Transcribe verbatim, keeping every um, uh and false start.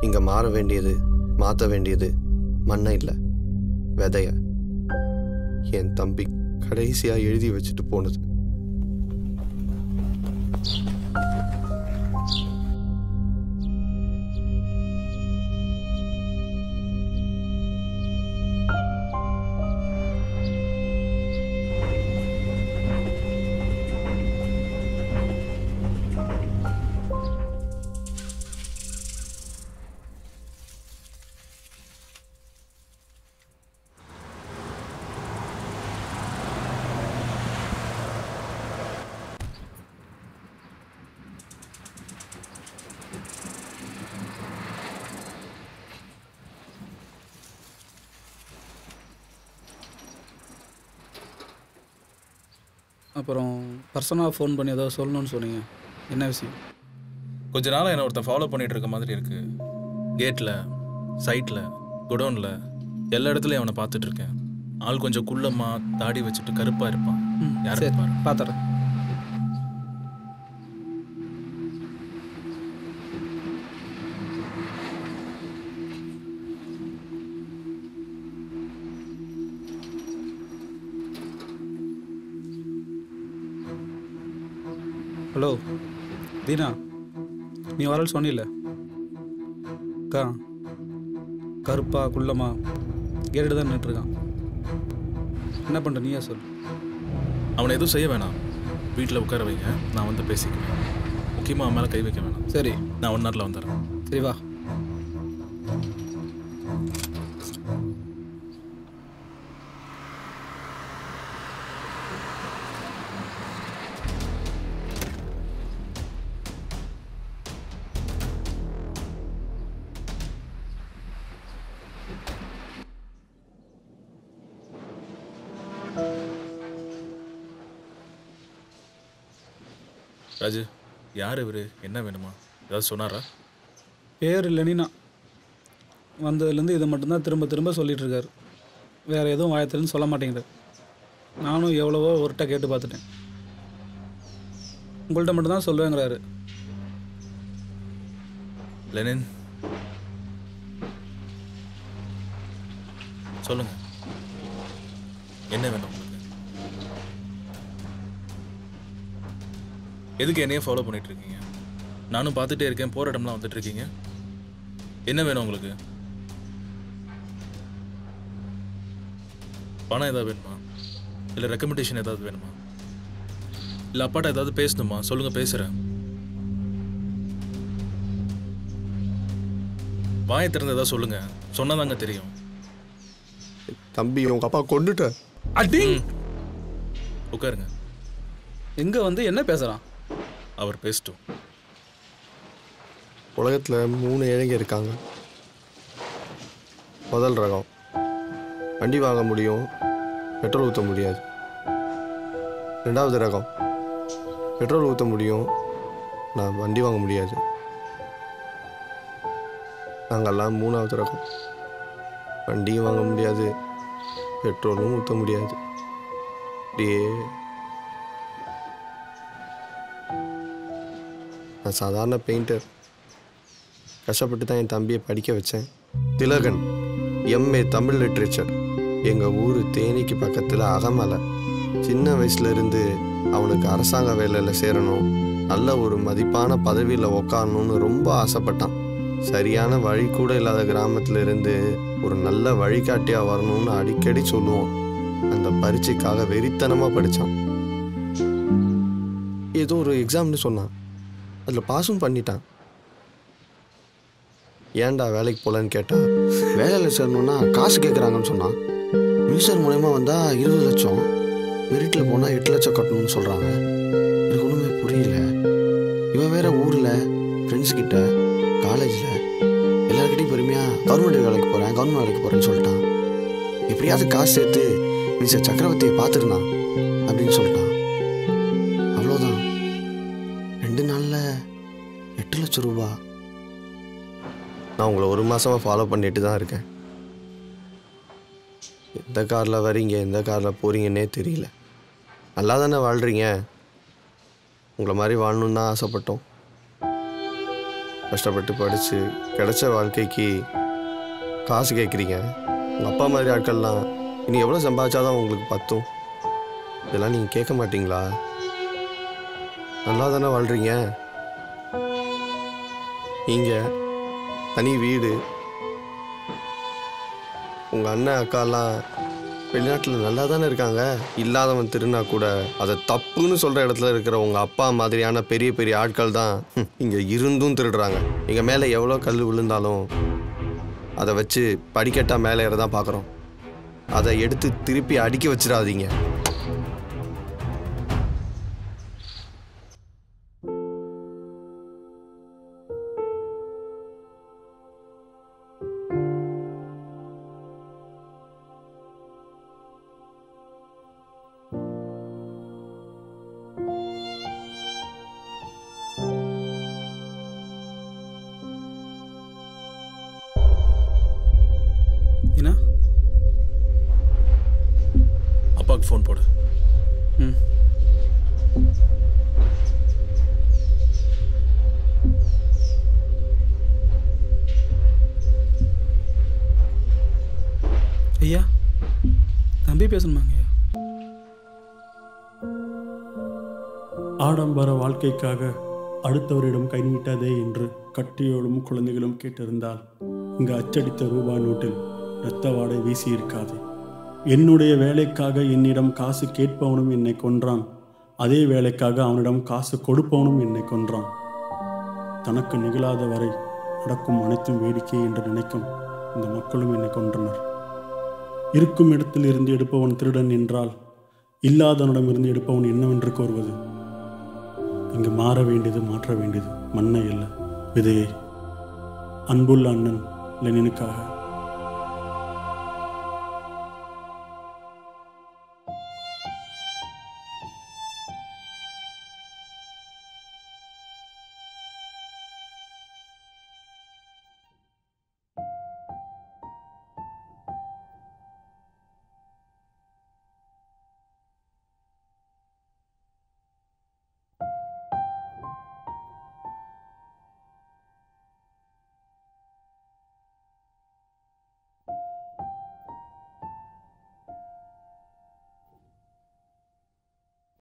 இங்கே மாற வேண்டியது மாற்ற வேண்டியது மண்ணை இல்லை விதைய. என் தம்பி கடைசியாக எழுதி வச்சுட்டு போனது. அப்புறம் பர்சனலாக ஃபோன் பண்ணி ஏதாவது சொல்லணும்னு சொன்னீங்க, என்ன விஷயம்? கொஞ்ச நாளாக என்னை ஒருத்தன் ஃபாலோ பண்ணிகிட்டு இருக்க மாதிரி இருக்குது. கேட்டில், சைட்டில், குடோனில் எல்லா இடத்துலையும் அவனை பார்த்துட்ருக்கேன். ஆள் கொஞ்சம் குள்ளமாக தாடி வச்சுட்டு கருப்பாக இருப்பான். யார் இருப்பார்? பார்த்துறேன். ஹலோ தீனா, நீ வரல் சொன்னில்ல அக்கா, கருப்பா குள்ளமா கேட்டு தான் நின்றுருக்கான். என்ன பண்ணுற நீயா சொல். அவனை எதுவும் செய்ய வேணாம், வீட்டில் உட்கார வைங்க, நான் வந்து பேசிக்கிறேன். முக்கியமாக அவன் மேலே கை வைக்க வேணாம். சரி, நான் ஒன் நேரத்தில் வந்துடுறேன். சரி வா. ராஜு, யார் இவர்? என்ன வேணுமா? ஏதாவது சொன்னாரா? பேர் இல்லைனா வந்ததுலேருந்து இதை மட்டும்தான் திரும்ப திரும்ப சொல்லிகிட்டு இருக்காரு. வேறு எதுவும் வாயத்துலன்னு சொல்ல மாட்டேங்குது. நானும் எவ்வளவோ ஒருட்ட கேட்டு பார்த்துட்டேன். உங்கள்கிட்ட மட்டும்தான் சொல்லுவேங்கிறாரு. லெனின், சொல்லுங்க, என்ன வேணும் உங்களுக்கு? எதுக்கு என்னையே ஃபாலோ பண்ணிட்டு இருக்கீங்க? நானும் பார்த்துட்டே இருக்கேன், போகிற இடம்லாம் வந்துட்டு இருக்கீங்க. என்ன வேணும் உங்களுக்கு? பணம் ஏதாவது வேணுமா? இல்லை ரெக்கமெண்டேஷன் ஏதாவது வேணுமா? இல்லை அப்பாட்ட ஏதாவது பேசணுமா? சொல்லுங்க, பேசுகிறேன். வாயை திறந்து ஏதாவது சொல்லுங்க, சொன்னாதாங்க தெரியும். தம்பி, உங்க அப்பா கொண்டுட்ட. அடி. உட்காருங்க. எங்க வந்து என்ன பேசுறான்? அவர் பேசிட்டோம். உலகத்தில் மூணு ஏழைங்க இருக்காங்க. முதல் ரகம், வண்டி வாங்க முடியும், பெட்ரோல் ஊற்ற முடியாது. ரெண்டாவது ரகம், பெட்ரோல் ஊற்ற முடியும், நான் வண்டி வாங்க முடியாது. நாங்கள்லாம் மூணாவது ரகம், வண்டியும் வாங்க முடியாது, பெட்ரோலும் ஊற்ற முடியாது. அப்படியே நான் சாதாரண பெயிண்டர். கஷ்டப்பட்டு தான் என் தம்பியை படிக்க வச்சேன். Thilagan MA Tamil literature. எங்கள் ஊர் தேனிக்கு பக்கத்தில் அகமலை. சின்ன வயசுலேருந்து அவனுக்கு அரசாங்க வேலையில் சேரணும், நல்ல ஒரு மதிப்பான பதவியில் உக்காரணும்னு ரொம்ப ஆசைப்பட்டான். சரியான வழி கூட இல்லாத கிராமத்தில் இருந்து ஒரு நல்ல வழிகாட்டியாக வரணும்னு அடிக்கடி சொல்லுவான். அந்த பரீட்சைக்காக வெறித்தனமாக படித்தான். ஏதோ ஒரு எக்ஸாம்னு சொன்னான், அதில் பாஸும் பண்ணிட்டான். ஏன்டா வேலைக்கு போகலன்னு கேட்டால், வேலையில் சேரணுன்னா காசு கேட்குறாங்கன்னு சொன்னான். மினிஸ்டர் மூலயமா வந்தால் இருபது லட்சம், மெரிட்டில் போனால் எட்டு லட்சம் கட்டணும்னு சொல்கிறாங்க. எனக்கு ஒன்றுமே புரியல. இவன் வேற ஊரில் ஃப்ரெண்ட்ஸ்கிட்ட காலேஜில் எல்லாருக்கிட்டையும் பெருமையாக கவர்மெண்ட் வேலைக்கு போகிறேன் கவர்மெண்ட் வேலைக்கு போகிறேன்னு சொல்லிட்டான். எப்படியாவது காசு சேர்த்து மினிஸ்டர் சக்கரவர்த்தியை பார்த்துருந்தான் அப்படின்னு சொல்லிட்டான். அவ்வளோதான், ரெண்டு நாளில் எட்டு லட்சம் ரூபா. நான் உங்களை ஒரு மாதமாக ஃபாலோ பண்ணிட்டு தான் இருக்கேன். எந்த காரில் வரீங்க, எந்த காரில் போகிறீங்கன்னே தெரியல. நல்லா தானே வாழ்கிறீங்க. உங்களை மாதிரி வாழணுன்னு தான் ஆசைப்பட்டோம். கஷ்டப்பட்டு படித்து கிடைச்ச வாழ்க்கைக்கு காசு கேட்குறீங்க. உங்கள் அப்பா மாதிரி ஆட்கள்லாம் இனி எவ்வளோ சம்பாதிச்சாதான் உங்களுக்கு பத்தும்? இதெல்லாம் நீங்கள் கேட்க மாட்டீங்களா? நல்லா தானே வாழ்கிறீங்க. நீங்கள் தனி வீடு, உங்கள் அண்ணன் அக்காலாம் வெளிநாட்டில் நல்லா தானே இருக்காங்க. இல்லாதவன் திருநா கூட அதை தப்புன்னு சொல்கிற இடத்துல இருக்கிற உங்கள் அப்பா மாதிரியான பெரிய பெரிய ஆட்கள் தான் இங்கே இருந்தும் திருடுறாங்க. எங்கள் மேலே எவ்வளோ கல் விழுந்தாலும் அதை வச்சு படிக்கட்டா மேலே ஏற தான் பார்க்குறோம். அதை எடுத்து திருப்பி அடிக்க வச்சிடாதீங்க. என்ன அப்பாவுக்கு ஃபோன் போடு. ம் ஐயா, தம்பி பேசணுமாங்க ஐயா? ஆடம்பர வாழ்க்கைக்காக அடுத்தவரிடம் கை நீட்டாதே என்று கட்டியோடும் குழந்தைகளும் கேட்டிருந்தால் இங்கு அச்சடித்த ரூபாய் நோட்டில் இரத்த வாடை வீசி இருக்காது. என்னுடைய வேலைக்காக என்னிடம் காசு கேட்பவனும் என்னை கொன்றான். அதே வேலைக்காக அவனிடம் காசு கொடுப்பவனும் என்னை கொன்றான். தனக்கு நிகழாத வரை நடக்கும் அனைத்தும் வேடிக்கை என்று நினைக்கும் இந்த மக்களும் என்னை கொன்றனர். இருக்கும் இடத்தில் இருந்து எடுப்பவன் திருடன் என்றால் இல்லாதவனிடம் இருந்து எடுப்பவன் என்னவென்று கோருவது? இங்கு மாற வேண்டியது மாற்ற வேண்டியது மண்ணை அல்ல, விதையை. அன்புள்ள அண்ணன் லெனினுக்காக.